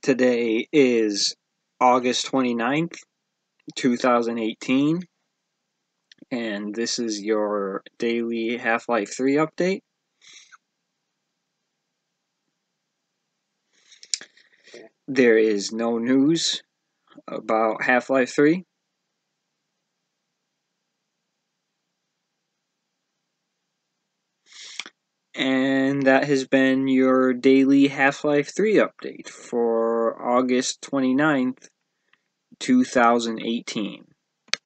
Today is August 29th, 2018, and this is your daily Half-Life 3 update. There is no news about Half-Life 3. And that has been your daily Half-Life 3 update for August 29th, 2018.